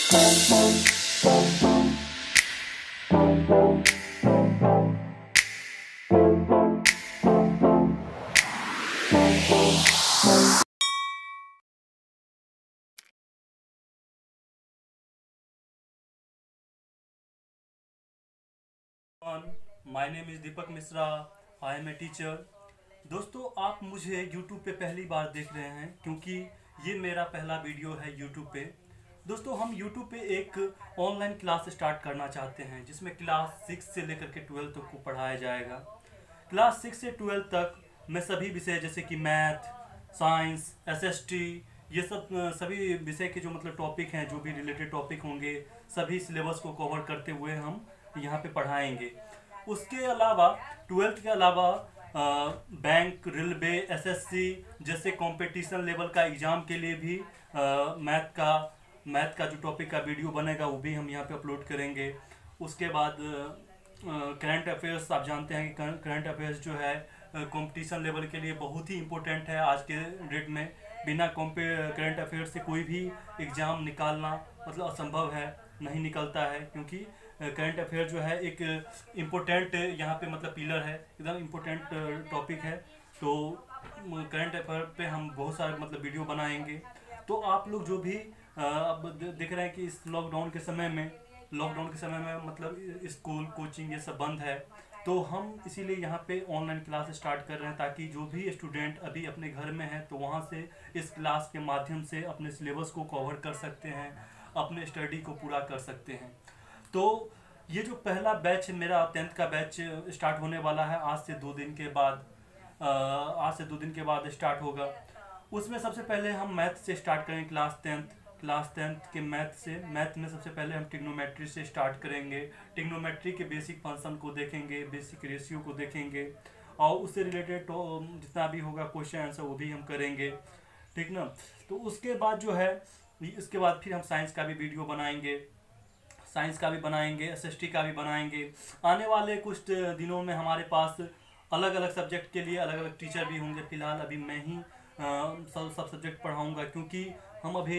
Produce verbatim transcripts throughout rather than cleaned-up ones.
My name is Deepak Mishra. I am a teacher. दोस्तों, आप मुझे यूट्यूब पे पहली बार देख रहे हैं क्योंकि ये मेरा पहला वीडियो है यूट्यूब पे। दोस्तों, हम यूट्यूब पे एक ऑनलाइन क्लास स्टार्ट करना चाहते हैं जिसमें क्लास सिक्स से लेकर के ट्वेल्थ तक को पढ़ाया जाएगा। क्लास सिक्स से ट्वेल्थ तक मैं सभी विषय जैसे कि मैथ, साइंस, एसएसटी, ये सब सभी विषय के जो मतलब टॉपिक हैं, जो भी रिलेटेड टॉपिक होंगे, सभी सिलेबस को कवर करते हुए हम यहाँ पे पढ़ाएंगे। उसके अलावा ट्वेल्थ के अलावा बैंक, रेलवे, एसएससी जैसे कंपटीशन लेवल का एग्ज़ाम के लिए भी मैथ का मैथ का जो टॉपिक का वीडियो बनेगा वो भी हम यहाँ पे अपलोड करेंगे। उसके बाद करंट अफेयर्स, आप जानते हैं कि करंट अफेयर्स जो है कंपटीशन लेवल के लिए बहुत ही इम्पोर्टेंट है आज के डेट में। बिना करंट अफेयर्स से कोई भी एग्ज़ाम निकालना मतलब असंभव है, नहीं निकलता है, क्योंकि करंट अफेयर जो है एक इम्पोर्टेंट यहाँ पे मतलब पिलर है, एकदम इम्पोर्टेंट टॉपिक है। तो करंट अफेयर पे हम बहुत सारे मतलब वीडियो बनाएंगे। तो आप लोग जो भी अब देख रहे हैं कि इस लॉकडाउन के समय में लॉकडाउन के समय में मतलब स्कूल, कोचिंग ये सब बंद है, तो हम इसीलिए यहाँ पे ऑनलाइन क्लास स्टार्ट कर रहे हैं ताकि जो भी स्टूडेंट अभी अपने घर में है तो वहाँ से इस क्लास के माध्यम से अपने सिलेबस को कवर कर सकते हैं, अपने स्टडी को पूरा कर सकते हैं। तो ये जो पहला बैच मेरा टेंथ का बैच स्टार्ट होने वाला है आज से दो दिन के बाद आज से दो दिन के बाद स्टार्ट होगा। उसमें सबसे पहले हम मैथ से स्टार्ट करेंगे। क्लास टेंथ क्लास टेंथ के मैथ से मैथ में सबसे पहले हम ट्रिग्नोमेट्री से स्टार्ट करेंगे। ट्रिग्नोमेट्री के बेसिक फंक्शन को देखेंगे, बेसिक रेशियो को देखेंगे, और उससे रिलेटेड जितना भी होगा क्वेश्चन आंसर वो भी हम करेंगे, ठीक ना। तो उसके बाद जो है इसके बाद फिर हम साइंस का भी वीडियो बनाएंगे साइंस का भी बनाएंगे एसएसटी का भी बनाएंगे। आने वाले कुछ दिनों में हमारे पास अलग अलग सब्जेक्ट के लिए अलग अलग टीचर भी होंगे। फिलहाल अभी मैं ही सब सब सब्जेक्ट पढ़ाऊँगा, क्योंकि हम अभी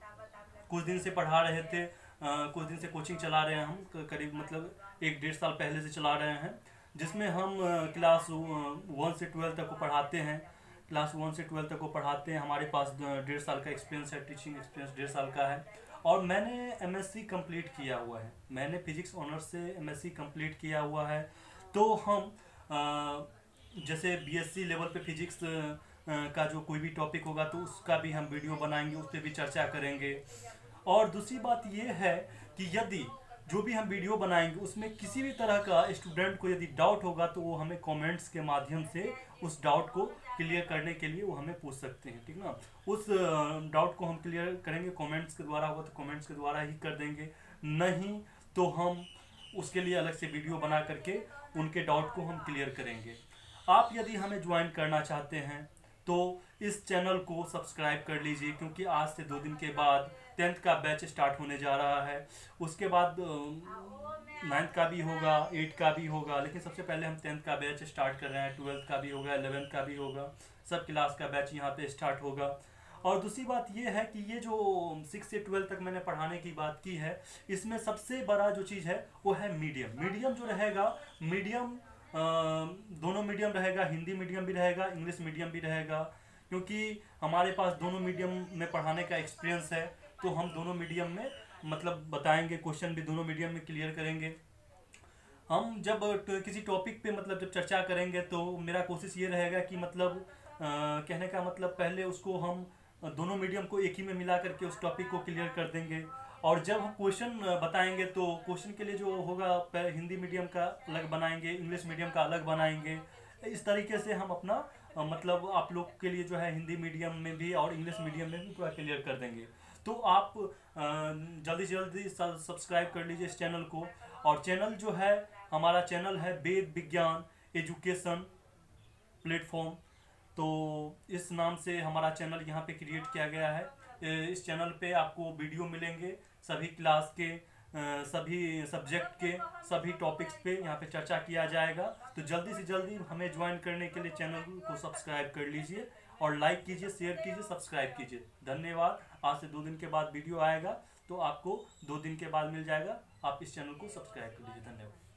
कुछ दिन से पढ़ा रहे थे, आ, कुछ दिन से कोचिंग चला रहे हैं हम, करीब मतलब एक डेढ़ साल पहले से चला रहे हैं, जिसमें हम क्लास वन से ट्वेल्थ तक को पढ़ाते हैं। क्लास वन से ट्वेल्थ तक को पढ़ाते हैं। हमारे पास डेढ़ साल का एक्सपीरियंस है, टीचिंग एक्सपीरियंस डेढ़ साल का है। और मैंने एमएससी कंप्लीट किया हुआ है, मैंने फिजिक्स ऑनर्स से एमएससी कंप्लीट किया हुआ है। तो हम आ, जैसे बीएससी लेवल पे फिजिक्स का जो कोई भी टॉपिक होगा तो उसका भी हम वीडियो बनाएंगे, उस पर भी चर्चा करेंगे। और दूसरी बात ये है कि यदि जो भी हम वीडियो बनाएंगे उसमें किसी भी तरह का स्टूडेंट को यदि डाउट होगा तो वो हमें कमेंट्स के माध्यम से उस डाउट को क्लियर करने के लिए वो हमें पूछ सकते हैं, ठीक ना। उस डाउट को हम क्लियर करेंगे, कमेंट्स के द्वारा होगा तो कमेंट्स के द्वारा ही कर देंगे, नहीं तो हम उसके लिए अलग से वीडियो बना करके उनके डाउट को हम क्लियर करेंगे। आप यदि हमें ज्वाइन करना चाहते हैं तो इस चैनल को सब्सक्राइब कर लीजिए, क्योंकि आज से दो दिन के बाद टेंथ का बैच स्टार्ट होने जा रहा है। उसके बाद नाइन्थ का भी होगा, एट्थ का भी होगा, लेकिन सबसे पहले हम टेंथ का बैच स्टार्ट कर रहे हैं। ट्वेल्थ का भी होगा, इलेवेंथ का भी होगा, सब क्लास का बैच यहाँ पे स्टार्ट होगा। और दूसरी बात ये है कि ये जो सिक्स से ट्वेल्थ तक मैंने पढ़ाने की बात की है, इसमें सबसे बड़ा जो चीज़ है वो है मीडियम। मीडियम जो रहेगा, मीडियम दोनों मीडियम रहेगा, हिंदी मीडियम भी रहेगा, इंग्लिश मीडियम भी रहेगा, क्योंकि हमारे पास दोनों मीडियम में पढ़ाने का एक्सपीरियंस है। तो हम दोनों मीडियम में मतलब बताएंगे, क्वेश्चन भी दोनों मीडियम में क्लियर करेंगे। हम जब किसी टॉपिक पे मतलब जब चर्चा करेंगे तो मेरा कोशिश ये रहेगा कि मतलब आ, कहने का मतलब पहले उसको हम दोनों मीडियम को एक ही में मिला करके उस टॉपिक को क्लियर कर देंगे। और जब हम क्वेश्चन बताएंगे तो क्वेश्चन के लिए जो होगा हिंदी मीडियम का अलग बनाएंगे, इंग्लिश मीडियम का अलग बनाएंगे। इस तरीके से हम अपना मतलब आप लोग के लिए जो है हिंदी मीडियम में भी और इंग्लिश मीडियम में भी पूरा क्लियर कर देंगे। तो आप जल्दी से जल्दी सब्सक्राइब कर लीजिए इस चैनल को। और चैनल जो है हमारा चैनल है वेद विज्ञान एजुकेशन प्लेटफॉर्म। तो इस नाम से हमारा चैनल यहाँ पे क्रिएट किया गया है। इस चैनल पे आपको वीडियो मिलेंगे सभी क्लास के, सभी सब्जेक्ट के सभी टॉपिक्स पे यहाँ पे चर्चा किया जाएगा। तो जल्दी से जल्दी हमें ज्वाइन करने के लिए चैनल को सब्सक्राइब कर लीजिए और लाइक कीजिए, शेयर कीजिए, सब्सक्राइब कीजिए। धन्यवाद। आज से दो दिन के बाद वीडियो आएगा, तो आपको दो दिन के बाद मिल जाएगा। आप इस चैनल को सब्सक्राइब कर लीजिए। धन्यवाद।